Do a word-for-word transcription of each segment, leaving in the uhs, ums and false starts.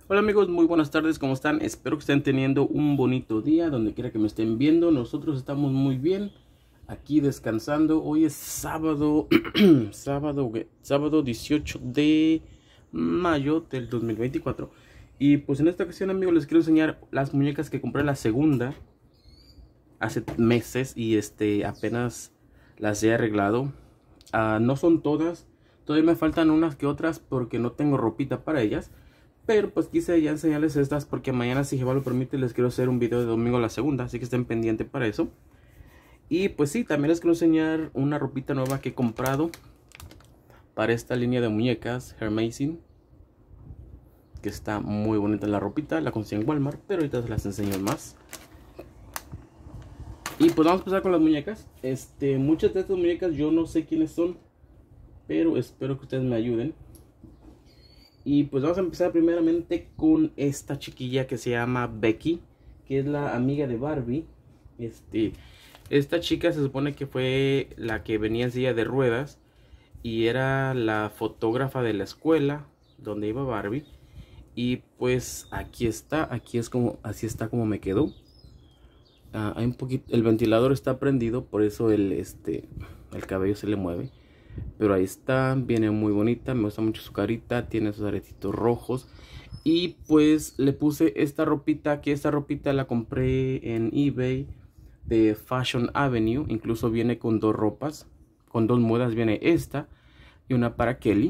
Hola amigos, muy buenas tardes, ¿cómo están? Espero que estén teniendo un bonito día donde quiera que me estén viendo. Nosotros estamos muy bien, aquí descansando. Hoy es sábado, sábado, sábado dieciocho de mayo del dos mil veinticuatro. Y pues en esta ocasión, amigos, les quiero enseñar las muñecas que compré la segunda hace meses y este apenas las he arreglado. Uh, no son todas, todavía me faltan unas que otras porque no tengo ropita para ellas. Pero pues quise ya enseñarles estas porque mañana, si Jehová lo permite, les quiero hacer un video de domingo la segunda. Así que estén pendientes para eso. Y pues sí, también les quiero enseñar una ropita nueva que he comprado para esta línea de muñecas Hermazing, que está muy bonita la ropita. La conseguí en Walmart, pero ahorita se las enseño más. Y pues vamos a empezar con las muñecas. Este, muchas de estas muñecas yo no sé quiénes son, pero espero que ustedes me ayuden. Y pues vamos a empezar primeramente con esta chiquilla que se llama Becky, que es la amiga de Barbie. Este, esta chica se supone que fue la que venía en silla de ruedas y era la fotógrafa de la escuela donde iba Barbie. Y pues aquí está, aquí es como, así está como me quedó. Uh, hay un poquito, el ventilador está prendido, por eso el, este, el cabello se le mueve. Pero ahí está, viene muy bonita, me gusta mucho su carita, tiene sus aretitos rojos. Y pues le puse esta ropita, que esta ropita la compré en eBay de Fashion Avenue. Incluso viene con dos ropas, con dos mudas, viene esta y una para Kelly.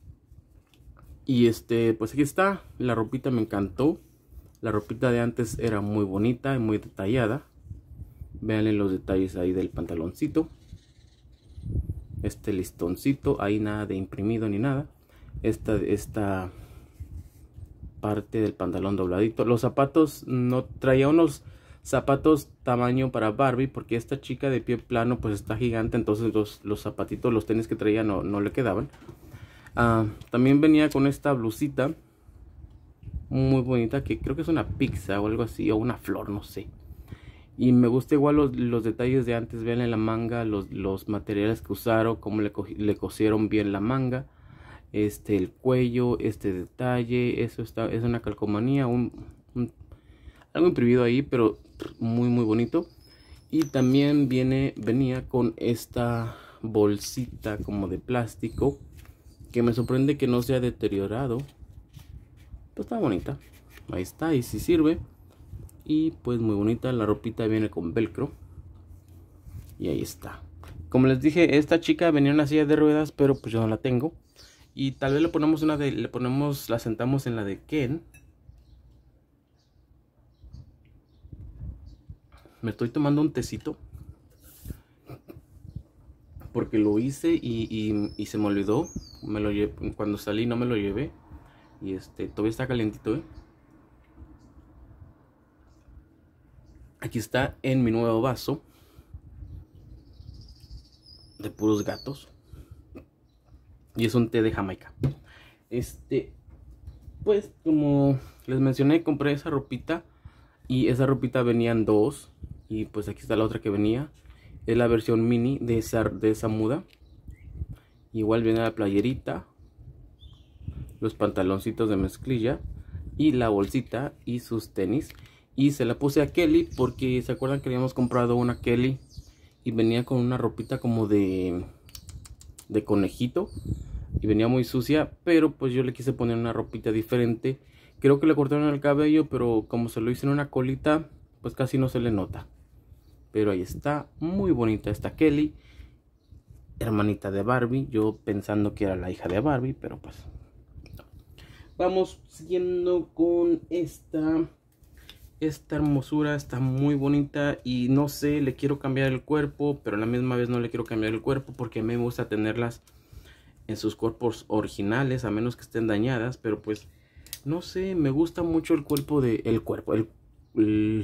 Y este, pues aquí está, la ropita me encantó. La ropita de antes era muy bonita y muy detallada. Vean los detalles ahí del pantaloncito. Este listoncito, ahí nada de imprimido ni nada. Esta, esta parte del pantalón dobladito. Los zapatos, no traía unos zapatos tamaño para Barbie, porque esta chica de pie plano pues está gigante. Entonces los, los zapatitos, los tenis que traía no, no le quedaban. Uh, también venía con esta blusita muy bonita, que creo que es una pizza o algo así, o una flor, no sé. Y me gusta igual los, los detalles de antes. Vean en la manga los, los materiales que usaron, cómo le, le cosieron bien la manga, este, el cuello, este detalle. Eso está, es una calcomanía, un, un, algo imprimido ahí, pero muy muy bonito. Y también viene, venía con esta bolsita como de plástico, que me sorprende que no se ha deteriorado. Pues está bonita, ahí está, y sí sirve. Y pues muy bonita, la ropita viene con velcro. Y ahí está. Como les dije, esta chica venía en una silla de ruedas, pero pues yo no la tengo. Y tal vez le ponemos una de, le ponemos, la sentamos en la de Ken. Me estoy tomando un tecito, porque lo hice y, y, y se me olvidó. Me lo llevé, cuando salí no me lo llevé. Y este, todavía está calientito, ¿eh? Aquí está en mi nuevo vaso de puros gatos. Y es un té de Jamaica. Este, pues como les mencioné, compré esa ropita. Y esa ropita venían dos. Y pues aquí está la otra que venía. Es la versión mini de esa, de esa muda. Igual viene la playerita, los pantaloncitos de mezclilla y la bolsita y sus tenis. Y se la puse a Kelly porque se acuerdan que habíamos comprado una Kelly y venía con una ropita como de, de conejito. Y venía muy sucia, pero pues yo le quise poner una ropita diferente. Creo que le cortaron el cabello, pero como se lo hice en una colita, pues casi no se le nota. Pero ahí está, muy bonita esta Kelly, hermanita de Barbie. Yo pensando que era la hija de Barbie, pero pues no. Vamos siguiendo con esta... Esta hermosura está muy bonita y no sé, le quiero cambiar el cuerpo, pero a la misma vez no le quiero cambiar el cuerpo porque a mí me gusta tenerlas en sus cuerpos originales, a menos que estén dañadas. Pero pues, no sé, me gusta mucho el cuerpo de... El cuerpo, el, el,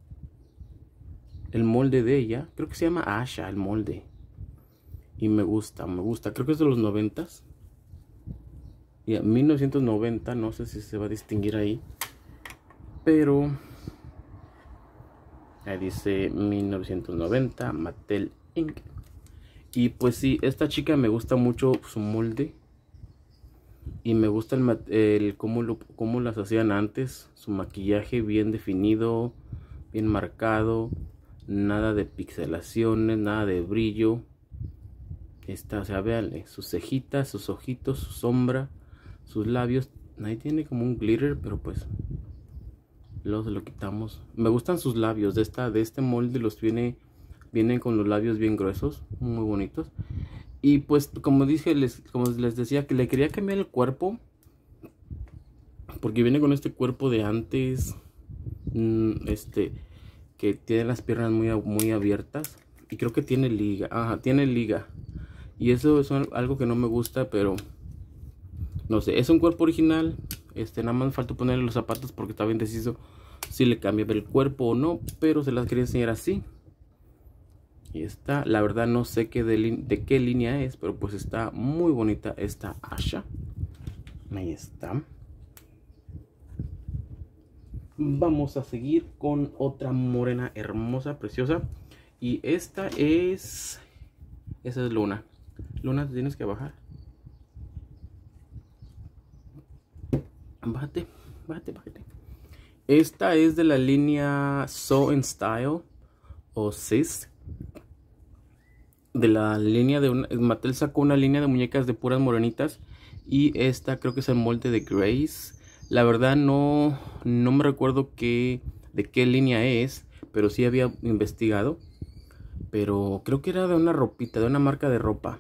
el molde de ella. Creo que se llama Asha, el molde. Y me gusta, me gusta. Creo que es de los noventas. Y a mil novecientos noventa, no sé si se va a distinguir ahí. Pero... ahí dice mil novecientos noventa, Mattel incorporated. Y pues sí, esta chica me gusta mucho su molde. Y me gusta el, el cómo, lo, cómo las hacían antes. Su maquillaje bien definido, bien marcado. Nada de pixelaciones, nada de brillo. Esta, o sea, veanle, sus cejitas, sus ojitos, su sombra, sus labios. Ahí tiene como un glitter, pero pues luego se lo quitamos. Me gustan sus labios. De esta, de este molde los viene, vienen con los labios bien gruesos, muy bonitos. Y pues como dije, les, como les decía, que le quería cambiar el cuerpo, porque viene con este cuerpo de antes, este, que tiene las piernas muy, muy abiertas. Y creo que tiene liga, ajá, tiene liga. Y eso es algo que no me gusta, pero no sé, es un cuerpo original. Este, nada más me falta ponerle los zapatos porque estaba indeciso si le cambiaba el cuerpo o no, pero se las quería enseñar así. Y está, la verdad no sé qué de, de qué línea es, pero pues está muy bonita esta Asha. Ahí está. Vamos a seguir con otra morena hermosa, preciosa. Y esta es... Esa es Luna. Luna, te tienes que bajar. Bájate, bájate, bájate. Esta es de la línea So in Style o Sis. De la línea de una, Mattel sacó una línea de muñecas de puras morenitas. Y esta creo que es el molde de Grace. La verdad no, no me recuerdo qué, de qué línea es, pero sí había investigado. Pero creo que era de una ropita, de una marca de ropa.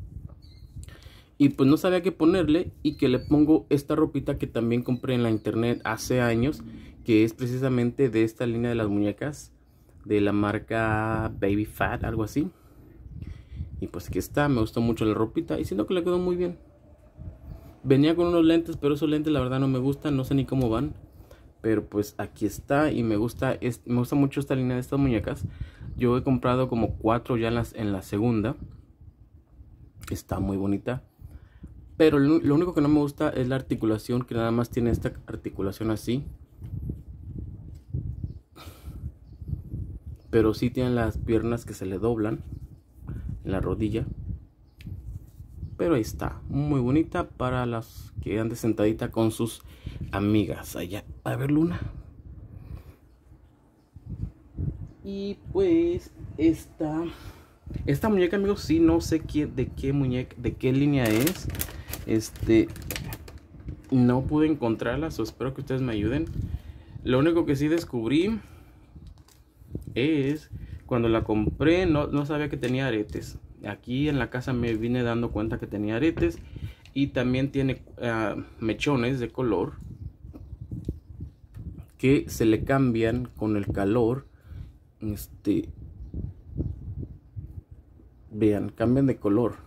Y pues no sabía qué ponerle, y que le pongo esta ropita que también compré en la internet hace años, que es precisamente de esta línea de las muñecas, de la marca Baby Fat, algo así. Y pues aquí está, me gustó mucho la ropita y siento que le quedó muy bien. Venía con unos lentes, pero esos lentes la verdad no me gustan, no sé ni cómo van. Pero pues aquí está y me gusta, es, me gusta mucho esta línea de estas muñecas. Yo he comprado como cuatro ya en, las, en la segunda. Está muy bonita. Pero lo, lo único que no me gusta es la articulación, que nada más tiene esta articulación así. Pero sí tienen las piernas que se le doblan en la rodilla. Pero ahí está, muy bonita para las que andan sentadita con sus amigas allá. A ver, Luna. Y pues esta esta muñeca, amigos, sí no sé qué, de qué muñeca, de qué línea es. Este, no pude encontrarla, o espero que ustedes me ayuden. Lo único que sí descubrí es cuando la compré, no, no sabía que tenía aretes. Aquí en la casa me vine dando cuenta que tenía aretes. Y también tiene uh, mechones de color que se le cambian con el calor. Este, vean, cambian de color.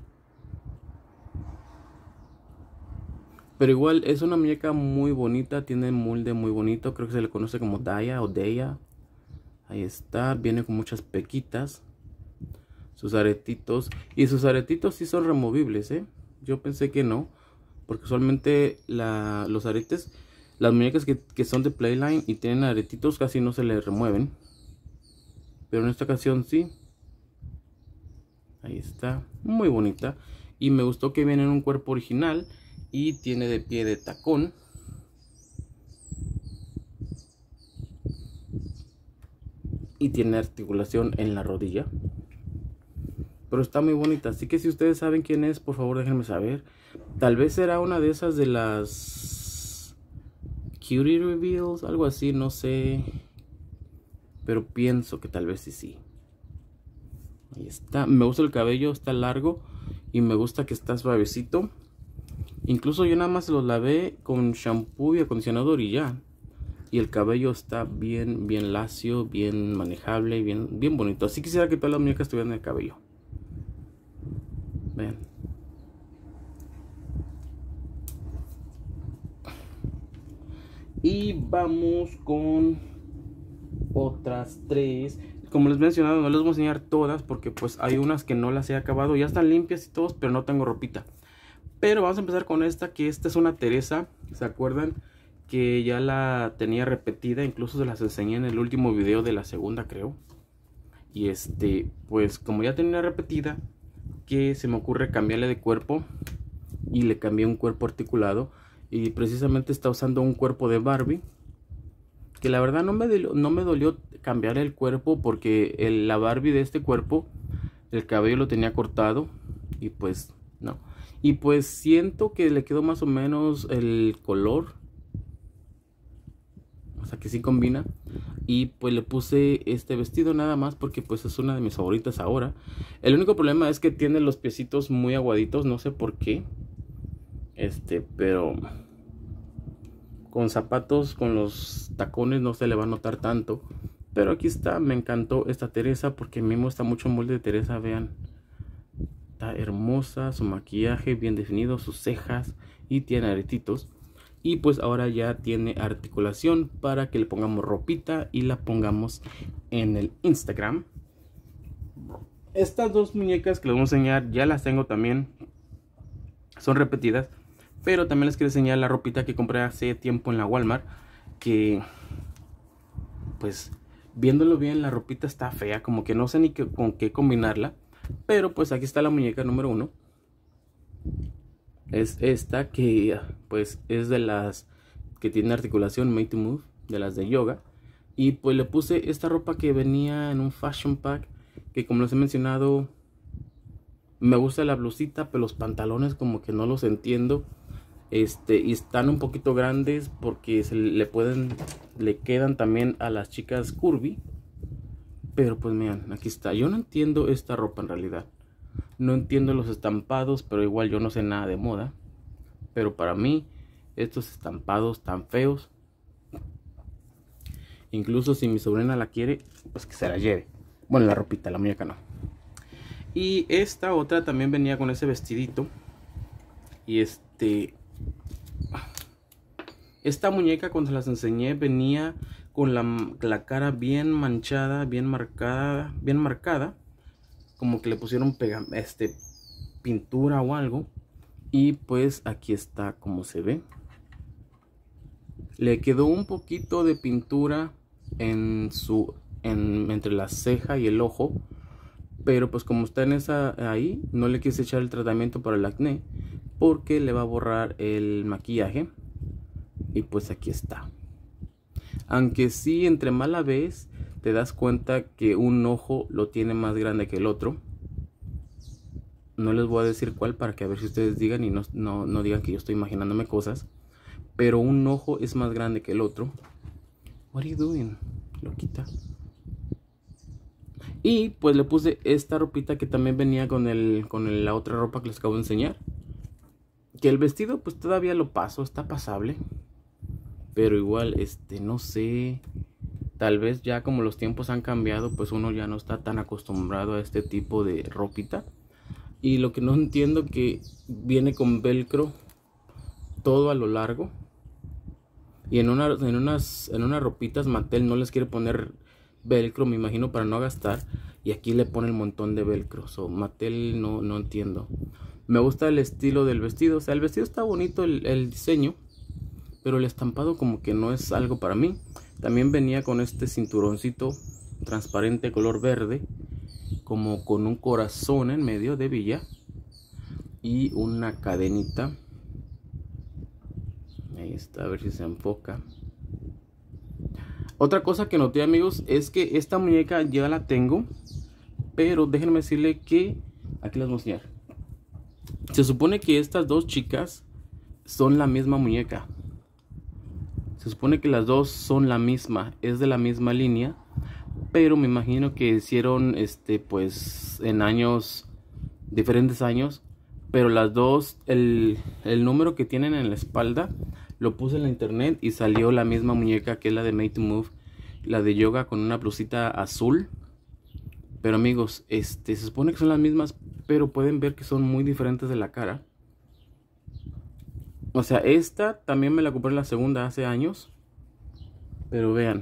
Pero igual es una muñeca muy bonita, tiene molde muy bonito. Creo que se le conoce como Daya o Deya. Ahí está, viene con muchas pequitas. Sus aretitos. Y sus aretitos sí son removibles, ¿eh? Yo pensé que no, porque usualmente la, los aretes, las muñecas que, que son de Playline y tienen aretitos casi no se les remueven. Pero en esta ocasión sí. Ahí está, muy bonita. Y me gustó que viene en un cuerpo original. Y tiene de pie de tacón. Y tiene articulación en la rodilla. Pero está muy bonita. Así que si ustedes saben quién es, por favor déjenme saber. Tal vez será una de esas de las Cutie Reveals, algo así, no sé. Pero pienso que tal vez sí, sí. Ahí está. Me gusta el cabello, está largo. Y me gusta que está suavecito. Incluso yo nada más los lavé con shampoo y acondicionador y ya. Y el cabello está bien, bien lacio, bien manejable, bien, bien bonito. Así quisiera que todas las muñecas tuvieran el cabello. Vean. Y vamos con otras tres. Como les he mencionado, no les voy a enseñar todas porque pues hay unas que no las he acabado. Ya están limpias y todos, pero no tengo ropita. Pero vamos a empezar con esta, que esta es una Teresa. ¿Se acuerdan? Que ya la tenía repetida. Incluso se las enseñé en el último video de la segunda, creo. Y este, pues como ya tenía repetida, que se me ocurre cambiarle de cuerpo. y le cambié un cuerpo articulado. Y precisamente está usando un cuerpo de Barbie. Que la verdad no me dolió, no me dolió cambiar el cuerpo, porque el, la Barbie de este cuerpo, el cabello lo tenía cortado. Y pues no. Y pues siento que le quedó más o menos el color. O sea que sí combina. Y pues le puse este vestido nada más porque pues es una de mis favoritas ahora. El único problema es que tiene los piecitos muy aguaditos. No sé por qué. Este, pero con zapatos, con los tacones no se le va a notar tanto. Pero aquí está, me encantó esta Teresa porque a mí me gusta mucho el molde de Teresa, vean. Está hermosa, su maquillaje bien definido, sus cejas y tiene aretitos. Y pues ahora ya tiene articulación para que le pongamos ropita y la pongamos en el Instagram. Estas dos muñecas que les voy a enseñar ya las tengo también. Son repetidas. Pero también les quiero enseñar la ropita que compré hace tiempo en la Walmart. Que pues viéndolo bien, la ropita está fea. Como que no sé ni qué, con qué combinarla. Pero pues aquí está la muñeca número uno. Es esta que pues es de las que tiene articulación Made to Move, de las de yoga. Y pues le puse esta ropa que venía en un fashion pack, que como les he mencionado, me gusta la blusita, pero los pantalones como que no los entiendo. Este, y están un poquito grandes porque se le pueden, le quedan también a las chicas curvy. Pero pues miren, aquí está. Yo no entiendo esta ropa en realidad. No entiendo los estampados, pero igual yo no sé nada de moda. Pero para mí, estos estampados tan feos. Incluso si mi sobrina la quiere, pues que se la lleve. Bueno, la ropita, la muñeca no. Y esta otra también venía con ese vestidito. Y este... Esta muñeca cuando se las enseñé venía con la, la cara bien manchada, bien marcada, bien marcada. Como que le pusieron pega, este, pintura o algo. Y pues aquí está como se ve. Le quedó un poquito de pintura en su, en, entre la ceja y el ojo. Pero pues como está en esa ahí, no le quise echar el tratamiento para el acné, porque le va a borrar el maquillaje. Y pues aquí está. Aunque sí, entre más la ves, te das cuenta que un ojo lo tiene más grande que el otro. No les voy a decir cuál para que a ver si ustedes digan y no, no, no digan que yo estoy imaginándome cosas. Pero un ojo es más grande que el otro. What are you doing, loquita? Y pues le puse esta ropita que también venía con, el, con el, la otra ropa que les acabo de enseñar. Que el vestido pues todavía lo paso, está pasable. Pero igual, este, no sé, tal vez ya como los tiempos han cambiado, pues uno ya no está tan acostumbrado a este tipo de ropita. Y lo que no entiendo que viene con velcro todo a lo largo. Y en, una, en, unas, en unas ropitas Mattel no les quiere poner velcro, me imagino, para no gastar. Y aquí le pone el montón de velcro. So, Mattel no, no entiendo. Me gusta el estilo del vestido. O sea, el vestido está bonito, el, el diseño. Pero el estampado como que no es algo para mí. También venía con este cinturoncito transparente color verde. Como con un corazón en medio de villa. Y una cadenita. Ahí está, a ver si se enfoca. Otra cosa que noté, amigos, es que esta muñeca ya la tengo. Pero déjenme decirle que... Aquí les voy a enseñar. Se supone que estas dos chicas son la misma muñeca. Se supone que las dos son la misma, es de la misma línea, pero me imagino que hicieron este pues en años, diferentes años, pero las dos, el, el número que tienen en la espalda, lo puse en la internet y salió la misma muñeca que es la de Made to Move, la de yoga con una blusita azul. Pero amigos, este, se supone que son las mismas, pero pueden ver que son muy diferentes de la cara. O sea, esta también me la compré la segunda hace años. Pero vean.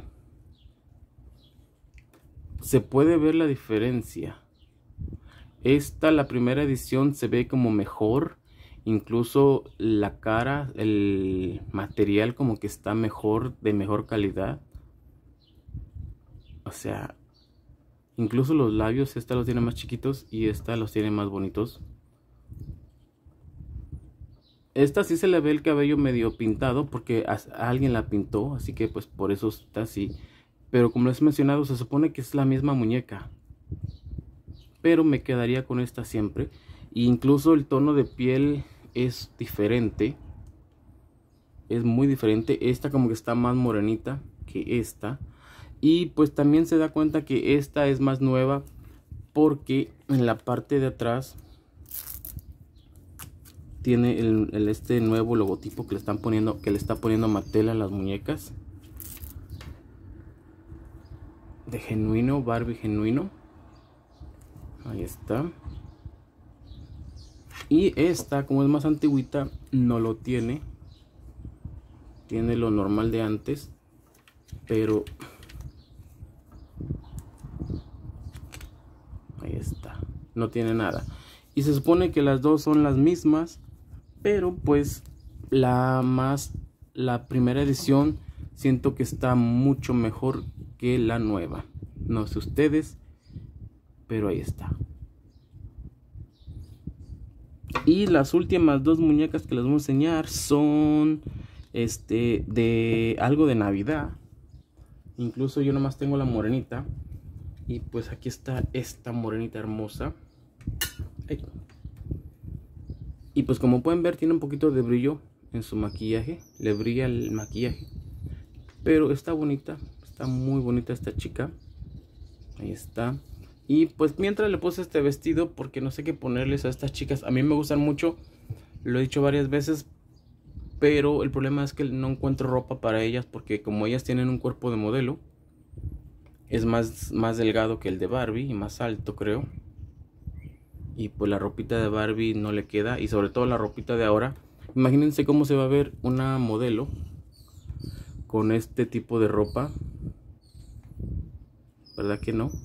Se puede ver la diferencia. Esta, la primera edición, se ve como mejor. Incluso la cara, el material como que está mejor, de mejor calidad. O sea, incluso los labios, esta los tiene más chiquitos y esta los tiene más bonitos. Esta sí se le ve el cabello medio pintado porque a, a alguien la pintó, así que pues por eso está así. Pero como les he mencionado, se supone que es la misma muñeca. Pero me quedaría con esta siempre. E incluso el tono de piel es diferente. Es muy diferente. Esta como que está más morenita que esta. Y pues también se da cuenta que esta es más nueva porque en la parte de atrás tiene el, el este nuevo logotipo que le están poniendo, que le está poniendo Mattel a las muñecas. De genuino, Barbie genuino. Ahí está. Y esta, como es más antigüita, no lo tiene. Tiene lo normal de antes. Pero ahí está. No tiene nada. Y se supone que las dos son las mismas. Pero pues la más, la primera edición siento que está mucho mejor que la nueva. No sé ustedes, pero ahí está. Y las últimas dos muñecas que les voy a enseñar son este de algo de Navidad. Incluso yo nomás tengo la morenita. Y pues aquí está esta morenita hermosa. Ay. Y pues como pueden ver, tiene un poquito de brillo en su maquillaje. Le brilla el maquillaje. Pero está bonita. Está muy bonita esta chica. Ahí está. Y pues mientras le puse este vestido, porque no sé qué ponerles a estas chicas. A mí me gustan mucho. Lo he dicho varias veces. Pero el problema es que no encuentro ropa para ellas. Porque como ellas tienen un cuerpo de modelo, es más, más delgado que el de Barbie. Y más alto, creo. Y pues la ropita de Barbie no le queda. Y sobre todo la ropita de ahora. Imagínense cómo se va a ver una modelo con este tipo de ropa. ¿Verdad que no?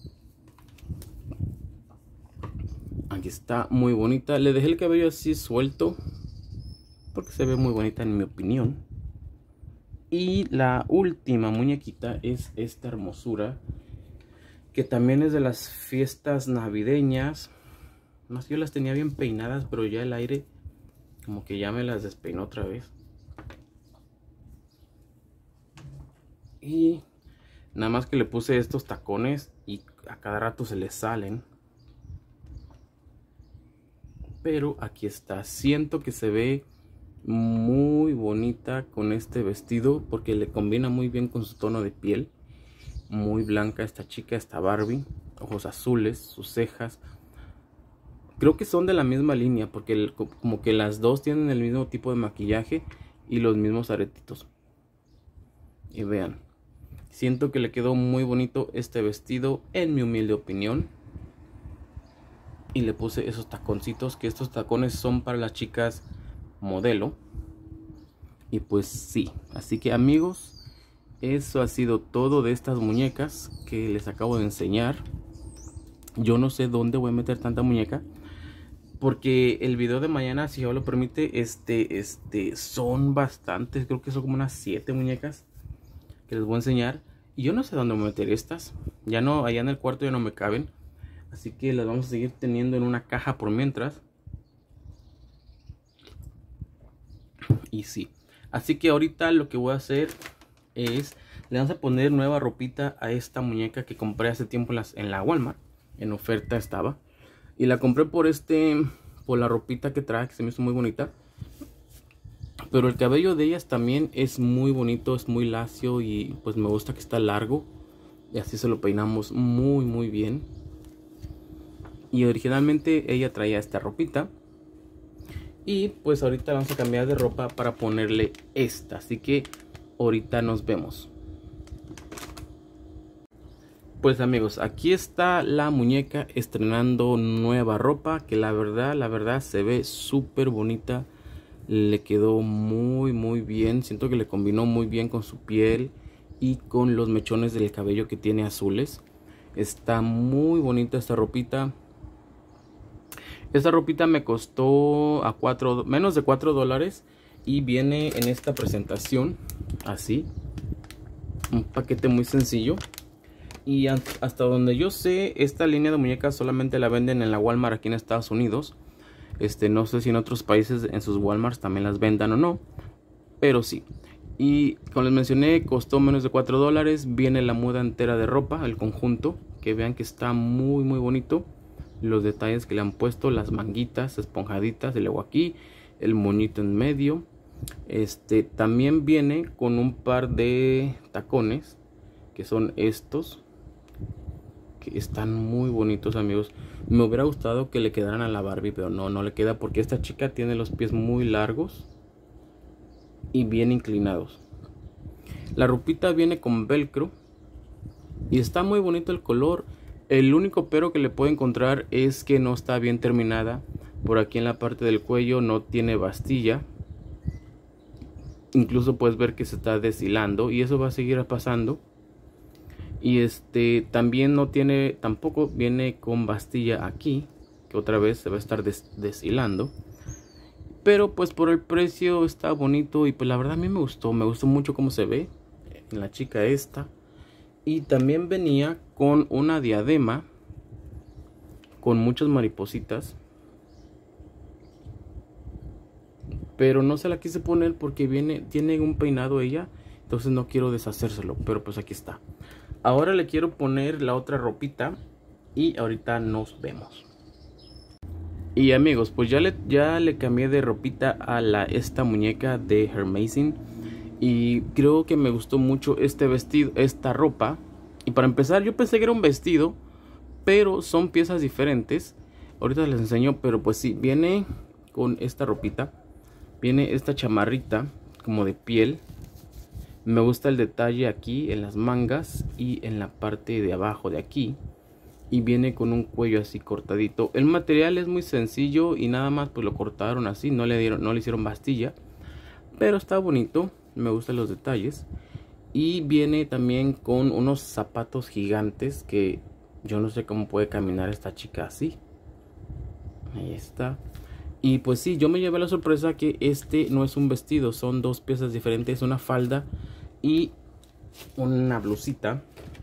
Aquí está, muy bonita. Le dejé el cabello así suelto porque se ve muy bonita en mi opinión. Y la última muñequita es esta hermosura, que también es de las fiestas navideñas. Más yo las tenía bien peinadas, pero ya el aire como que ya me las despeinó otra vez. Y nada más que le puse estos tacones y a cada rato se les salen. Pero aquí está. Siento que se ve muy bonita con este vestido porque le combina muy bien con su tono de piel. Muy blanca esta chica, esta Barbie. Ojos azules, sus cejas. Creo que son de la misma línea porque el, como que las dos tienen el mismo tipo de maquillaje y los mismos aretitos. Y vean. Siento que le quedó muy bonito este vestido en mi humilde opinión. Y le puse esos taconcitos, que estos tacones son para las chicas modelo. Y pues sí, así que amigos, eso ha sido todo de estas muñecas que les acabo de enseñar. Yo no sé dónde voy a meter tanta muñeca, porque el video de mañana, si Dios lo permite, este, este, son bastantes. Creo que son como unas siete muñecas que les voy a enseñar. Y yo no sé dónde voy a meter estas. Ya no, allá en el cuarto ya no me caben. Así que las vamos a seguir teniendo en una caja por mientras. Y sí. Así que ahorita lo que voy a hacer es... le vamos a poner nueva ropita a esta muñeca que compré hace tiempo en, las, en la Walmart. En oferta estaba. Y la compré por este... por la ropita que trae, que se me hizo muy bonita. Pero el cabello de ellas también es muy bonito, es muy lacio y pues me gusta que está largo. Y así se lo peinamos muy muy bien. Y originalmente ella traía esta ropita. Y pues ahorita vamos a cambiar de ropa para ponerle esta. Así que ahorita nos vemos. Pues amigos, aquí está la muñeca estrenando nueva ropa. Que la verdad, la verdad se ve súper bonita. Le quedó muy muy bien. Siento que le combinó muy bien con su piel y con los mechones del cabello que tiene azules. Está muy bonita esta ropita. Esta ropita me costó a cuatro, menos de cuatro dólares. Y viene en esta presentación así. Un paquete muy sencillo. Y hasta donde yo sé, esta línea de muñecas solamente la venden en la Walmart aquí en Estados Unidos. Este, no sé si en otros países en sus Walmarts también las vendan o no, pero sí. Y como les mencioné, costó menos de cuatro dólares. Viene la muda entera de ropa, el conjunto, que vean que está muy muy bonito. Los detalles que le han puesto, las manguitas esponjaditas, y luego aquí el moñito en medio. Este también viene con un par de tacones, que son estos, que están muy bonitos, amigos. Me hubiera gustado que le quedaran a la Barbie, pero no, no le queda, porque esta chica tiene los pies muy largos y bien inclinados. La ropita viene con velcro y está muy bonito el color. El único pero que le puedo encontrar es que no está bien terminada. Por aquí en la parte del cuello no tiene bastilla. Incluso puedes ver que se está deshilando, y eso va a seguir pasando. Y este también no tiene, tampoco viene con bastilla aquí, que otra vez se va a estar des deshilando. Pero pues por el precio está bonito, y pues la verdad a mí me gustó, me gustó mucho cómo se ve en la chica esta. Y también venía con una diadema con muchas maripositas, pero no se la quise poner porque viene, tiene un peinado ella, entonces no quiero deshacérselo, pero pues aquí está. Ahora le quiero poner la otra ropita y ahorita nos vemos. Y amigos, pues ya le, ya le cambié de ropita a la, esta muñeca de Hermazing. Y creo que me gustó mucho este vestido, esta ropa. Y para empezar, yo pensé que era un vestido, pero son piezas diferentes. Ahorita les enseño, pero pues sí, viene con esta ropita. Viene esta chamarrita como de piel. Me gusta el detalle aquí en las mangas y en la parte de abajo de aquí. Y viene con un cuello así cortadito. El material es muy sencillo y nada más pues lo cortaron así. No le dieron, no le hicieron bastilla. Pero está bonito. Me gustan los detalles. Y viene también con unos zapatos gigantes que yo no sé cómo puede caminar esta chica así. Ahí está. Y pues sí, yo me llevé la sorpresa que este no es un vestido, son dos piezas diferentes, una falda y una blusita.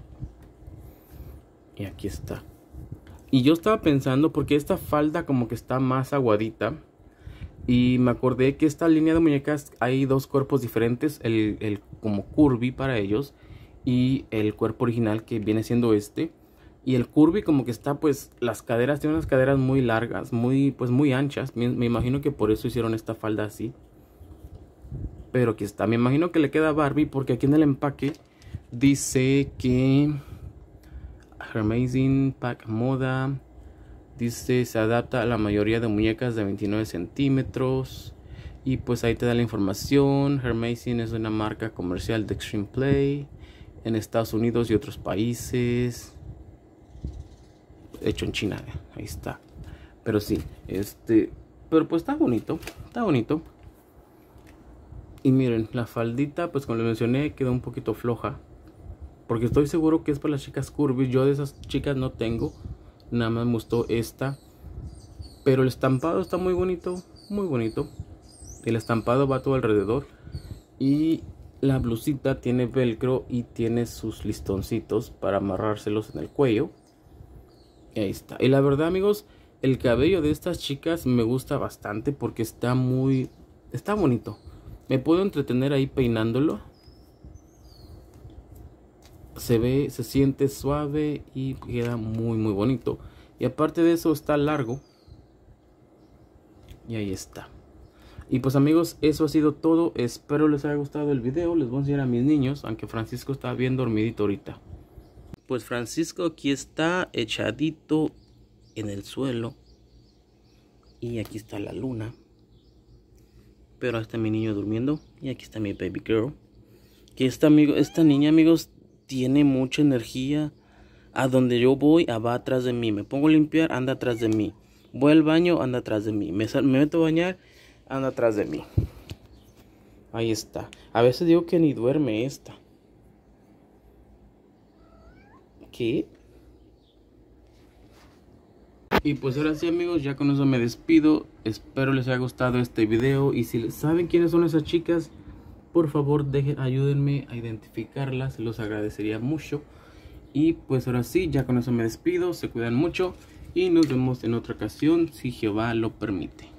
Y aquí está. Y yo estaba pensando, porque esta falda como que está más aguadita, y me acordé que esta línea de muñecas hay dos cuerpos diferentes, el, el como curvy para ellos y el cuerpo original que viene siendo este. Y el curvy como que está, pues las caderas, tiene unas caderas muy largas, muy pues muy anchas. Me, me imagino que por eso hicieron esta falda así. Pero aquí está, me imagino que le queda a Barbie, porque aquí en el empaque dice que Hermazing Pack Moda. Dice se adapta a la mayoría de muñecas de veintinueve centímetros. Y pues ahí te da la información. Hermazing es una marca comercial de Extreme Play en Estados Unidos y otros países. Hecho en China, ahí está. Pero sí, este, pero pues está bonito, está bonito. Y miren, la faldita, pues como les mencioné, quedó un poquito floja, porque estoy seguro que es para las chicas curvy. Yo de esas chicas no tengo, nada más me gustó esta. Pero el estampado está muy bonito, muy bonito. El estampado va todo alrededor. Y la blusita tiene velcro y tiene sus listoncitos para amarrárselos en el cuello. Ahí está. Y la verdad, amigos, el cabello de estas chicas me gusta bastante, porque está muy, está bonito. Me puedo entretener ahí peinándolo. Se ve, se siente suave y queda muy muy bonito. Y aparte de eso está largo. Y ahí está. Y pues amigos, eso ha sido todo. Espero les haya gustado el video. Les voy a enseñar a mis niños, aunque Francisco está bien dormidito ahorita. Pues Francisco aquí está echadito en el suelo. Y aquí está la luna. Pero ahí está mi niño durmiendo. Y aquí está mi baby girl. Que esta, amigo, esta niña, amigos, tiene mucha energía. A donde yo voy, va atrás de mí. Me pongo a limpiar, anda atrás de mí. Voy al baño, anda atrás de mí. Me, me meto a bañar, anda atrás de mí. Ahí está. A veces digo que ni duerme esta. ¿Qué? Y pues ahora sí, amigos, ya con eso me despido. Espero les haya gustado este video. Y si saben quiénes son esas chicas, por favor dejen, ayúdenme a identificarlas. Los agradecería mucho. Y pues ahora sí, ya con eso me despido. Se cuidan mucho y nos vemos en otra ocasión si Jehová lo permite.